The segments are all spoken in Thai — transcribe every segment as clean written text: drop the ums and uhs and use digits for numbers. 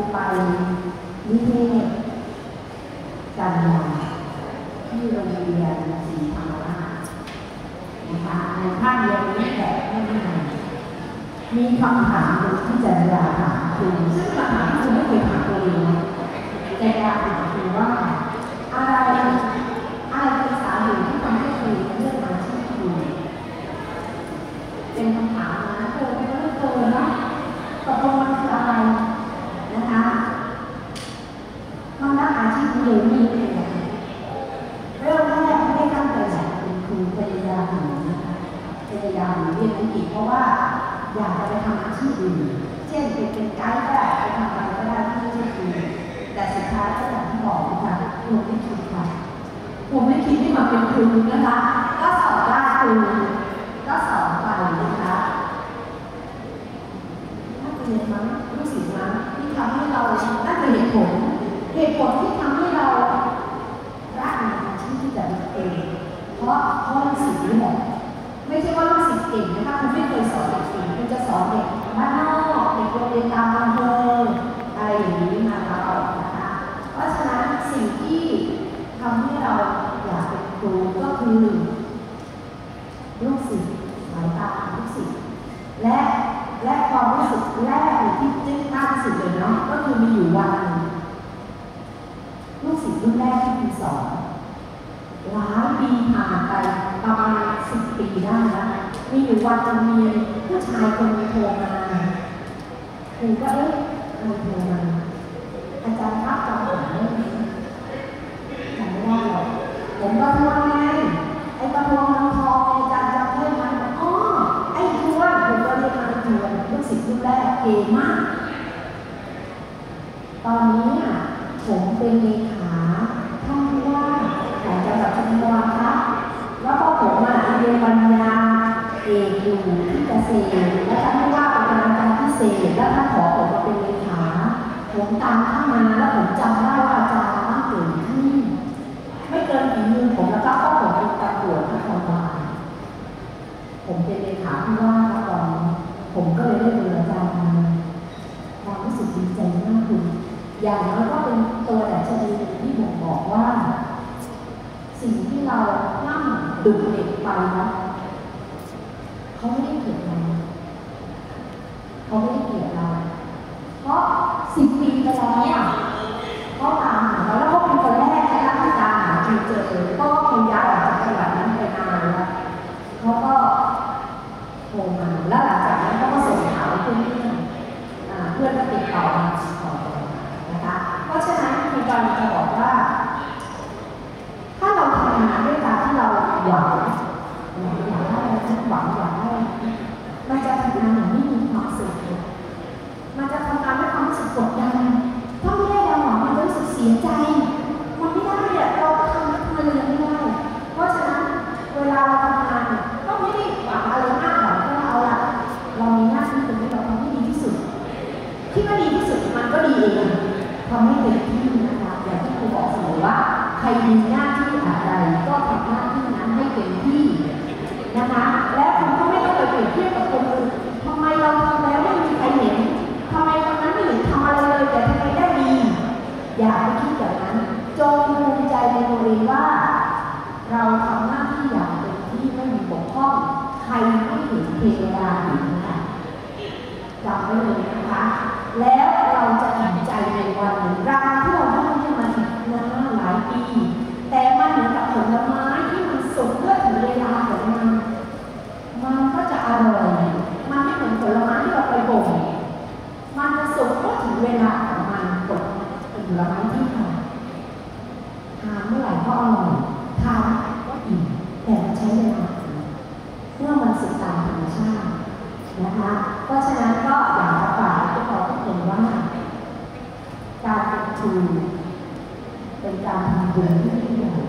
ไปนิเทศกันยาที่โรงเรียนศรีธรรมราชนะคะในภาคเรียนนี้แบบไม่นานมีคำถามที่จะอยากถามคุณซึ่งคำถามที่คุณไม่เคยถามตัวเองนะแต่อยากถามคุณว่าอะไรเป็นสาเหตุที่ทำให้คุณเลือกอาชีพคุณเป็นคำถามนะเธอไม่เคยนะตกลงมันคืออะไรนะคะมันรักอาชีพนี้เลยมีเลยเริ่มแรกไม่ได้ตั้งใจอยากเป็นครูพยายามเรียนอังกฤษเพราะว่าอยากจะไปทำอาชีพอื่นเช่นเป็นไกด์ก็ได้ไปทำอะไรก็ได้ที่ไม่ใช่ครูแต่สุดท้ายก็อย่างที่บอกนะคะผมไม่คิดค่ะผมไม่คิดที่มาเป็นครูนะคะก็สอนได้ครูก็สอนไปนะคะน่าจะเรียนมั้งรู้สึกมั้งที่ทำให้เราน่าจะเหตุผลที่ทำให้เรารักในอาชีพที่จะเป็นเองเพราะลูกศิษย์นี่แหละไม่ใช่ว่าลูกศิษย์เก่งนะคะคุณไม่เคยสอนเด็กเก่งคุณจะสอนเด็กบ้านนอกเด็กโรงเรียนตามอำเภออะไรอย่างนี้มาตลอดนะคะเพราะฉะนั้นสิ่งที่ทำให้เราอยากเป็นครูก็คือลูกศิษย์สายตาลูกศิษย์และความรู้สึกแรกที่จึ้งตั้งสุดเลยเนาะก็คือมีอยู่วันนึงลูกศิษย์รุ่นแรกที่คุณสอนหลายปีผ่านไปประมาณ10 ปีได้แล้วมีอยู่วันนึงมีผู้ชายคนนึงโทรมาครูก็โทรมาอาจารย์ครับจำผมได้ไหมจำไม่ได้หรอกผมก็ทวงไงไอ้ประทวงน้ำทองอาจารย์จำได้ไหมอ๋อไอ้ทวนผมก็เรียกมาทวนลูกศิษย์รุ่นแรกเก่งมากตอนนี้ผมเป็นเลขาท่านผู้ว่าแต่จังหวัดชุมพรครับแล้วก็ผมเรียนปัญญาเอกอยู่ที่เกษตรและท่านผู้ว่าเป็นอาจารย์พิเศษและท่านขอผมมาเป็นเลขาผมตามท่านมาแล้วผมจำได้ว่าอาจารย์ตั้งเกิดที่ไม่เกินฝีมือผมแล้วก็เพราะผมเป็นตำรวจนครบาลผมเป็นเลขาผู้ว่าตอนนี้ผมก็เลยได้เป็นอาจารย์ความรู้สึกดีใจมากคุณอย่างน้อยก็เป็นตัวดัชนีที่ผมบอกว่าสิ่งที่เรานั่งดุเด็กไปนะเขาไม่ได้เกลียดเราเพราะ10 ปีไปแล้วเขาตามหาเราแล้วเขาเป็นคนแรกนะคะที่ตามหาจนเจอก็คือย้ายออกจากจังหวัดนั้นไปนานแล้วเขาก็โทรมาแล้วหลังจากนั้นเขาก็ส่งข่าวเพื่อนก็ติดต่อมานะคะเพราะฉะนั้นคุณกำลังจะบอกว่าถ้าเราทำงานด้วยการที่เราหวังได้ฉันหวังได้มันจะทำงานอย่างไม่มีความสุขมันจะทำงานด้วยความรู้สึกกดดันถ้าไม่ได้เราหวังมันจะรู้สึกเสียใจมันไม่ได้เราก็ทำอะไรไม่ได้เพราะฉะนั้นเวลาเราทำงานก็ไม่ได้หวังอะไรมากหรอกเพราะเราเรามีหน้าที่ตรงนี้เราทำให้ดีที่สุดที่ว่าดีที่สุดมันก็ดีเองทำให้เต็มที่นะคะอย่างที่ครูบอกเสมอว่าใครมีหน้าที่อะไรก็ทำหน้าที่นั้นให้เต็มที่นะคะและคุณก็ไม่ต้องไปเปรียบเทียบกับคนอื่นทำไมเราทำแล้วไม่มีใครเห็นทำไมคนนั้นไม่เห็นทำอะไรเลยแต่ทำไมได้ดีอย่าไปคิดแบบนั้นจงภูมิใจในตัวเองว่าเราทำหน้าที่อย่างเต็มที่ไม่มีบกพร่องใครไม่เห็นเทวดาเห็นนะคะจำไว้เลยนะคะแล้วเราจะอิ่มใจในวันหนึ่งรางวัลที่เราได้เนี่ยมันนานหลายปีแต่มันเหมือนกับผลไม้ที่มันสุกเมื่อถึงเวลาของมันก็จะอร่อยมันไม่เหมือนผลไม้ที่เราไปบ่มมันจะสุกเมื่อถึงเวลาของมันกดเป็นผลไม้ที่ทานเมื่อไหร่ก็อร่อยทานก็อิ่มแต่มันใช้เวลาเมื่อมันสุกตามธรรมชาตินะคะเพราะฉะนั้นก็อยากจะฝากพวกเราทุกคนว่าการเป็นครูเป็นการทำบุญที่ยิ่งใหญ่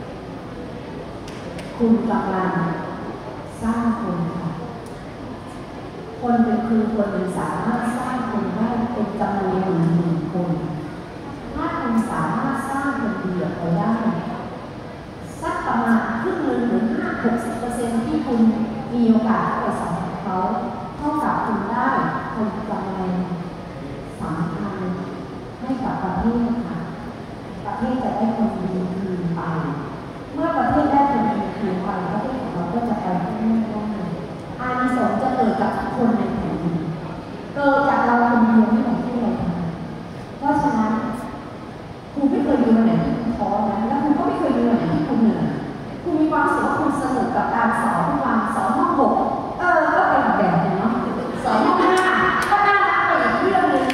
คุณกำลังสร้างคนค่ะคนเป็นครูคนหนึ่งสามารถสร้างคนได้เป็นจำนวน1,000 คนถ้าคุณสามารถสร้างคนดีออกไปได้สักประมาณครึ่งหนึ่งหรือ50-60%ที่คุณมีโอกาสไปสัมผัสเขาเท่ากับคุณได้คนกำไร3,000 ให้กับประเทศค่ะประเทศจะได้คนดีคืนไปเมื่อประเทศได้คนดีคืนไปประเทศของเราก็จะไปข้างหน้าได้อานิสงส์จะเกิดกับคนในแผ่นดินเกิดจากเราคนเดียวไม่เหมือนที่เราทำเพราะฉะนั้นคุณไม่เคยมีวันไหนที่คุณท้อนะแล้วคุณก็ไม่เคยมีวันไหนที่คุณเหนื่อยคุณมีความสุขว่าคุณสนุกกับการสอนทุกวันสอนห้อง6ก็เป็นแบบนึงเนาะสอนห้อง5ก็น่ารักไปอีกเรื่องนึง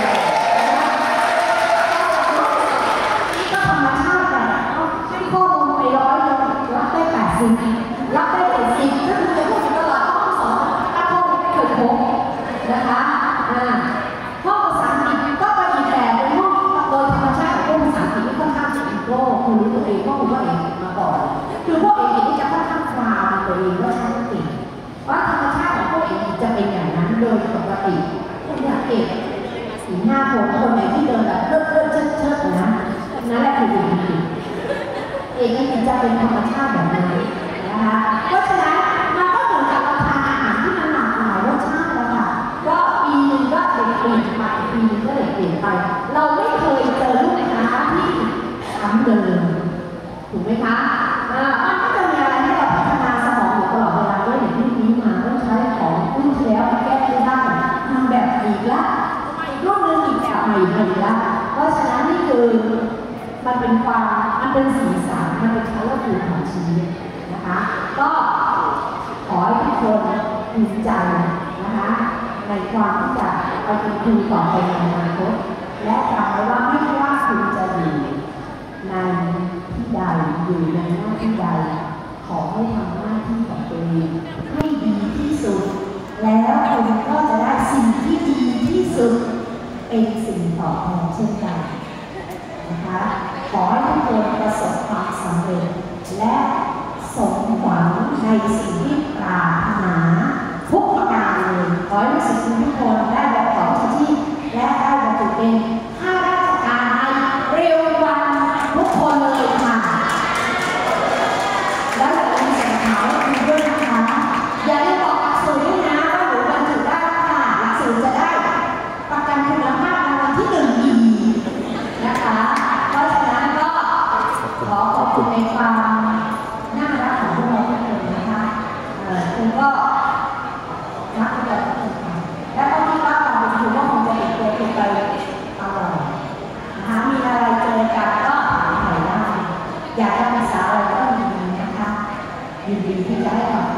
นี่ก็ธรรมชาติแต่ให้ข้อมูลไป100เลยรับได้80รับได้70ก็คือจะพูดถึงตลอดห้องสอนถ้าข้อมูลไม่เคยพบนะคะห้องภาษาอังกฤษก็เป็นอีกแบบเป็นห้องโดยธรรมชาติของพวกภาษาอังกฤษที่ค่อนข้างจะอีโก้คุณรู้ตัวเองก็รู้ว่าเองมาก่อนคือพวกเองที่จะค่อนข้างฟาวตัวเองว่าฉันเก่งว่าธรรมชาติของพวกเองจะเป็นอย่างนั้นโดยปกติคุณอยากเก่งสีหน้าผมคนไหนที่เดินแบบเชิดนะนั่นแหละคือเองนี่จะเป็นธรรมชาติแบบนั้นนะคะเพราะฉะนั้นมันก็เหมือนกับเราทานอาหารที่มันหลากหลายรสชาติแล้วค่ะก็ปีนึงก็เปลี่ยนไปปีนึงก็เปลี่ยนไปเราไม่เคยเจอลูกค้าที่ซ้ำเดิมถูกไหมคะมันก็จะมีอะไรให้เราพัฒนาสมองอยู่ตลอดเวลาด้วยอย่างที่นี้มาต้องใช้ของรุ่นที่แล้วมาแก้ไม่ได้ทำแบบอีกละรุ่นนึงอีกแบบใหม่อีกละเพราะฉะนั้นนี่คือมันเป็นสีสันมันเป็นชั้นละคือของชีวิตนะคะก็ขอให้ทุกคนภูมิใจนะคะในความที่จะไปเป็นครูต่อไปในอนาคตและจำไว้ว่าไม่ว่าคุณจะอยู่ในที่ใดอยู่ในหน้าที่ใดขอให้ทำหน้าที่ของตัวเองให้ดีที่สุดแล้วคุณก็จะได้สิ่งที่ดีที่สุดเป็นสิ่งตอบแทนเช่นกันนะคะขอให้ทุกคนประสบความสำเร็จและสมหวังในสิ่งที่ปรารถนาทุกประการเลยขอให้ลูกศิษย์ทุกคนได้แบบของที่และได้บรรจุเป็นข้าราชการในเร็ววันทุกคนเลยค่ะแล้วอย่าลืมใส่ขาวคุณด้วยนะคะอย่าลืมบอกหลักสูตรด้วยนะว่าหนูบรรจุได้ค่ะหลักสูตรจะได้ประกันคุณภาพรางวัลที่1ดีนะคะเพราะฉะนั้นก็ขอขอบคุณในความน่ารักของพวกเราทุกคนนะคะคุณก็รักกันและก็คิดว่าเราเป็นครูก็คงจะติดตัวคุณไปตลอดนะคะมีอะไรเจอกันก็ถามถ่ายได้อยากจะปรึกษาอะไรก็ยินดีนะคะยินดีที่จะให้คำ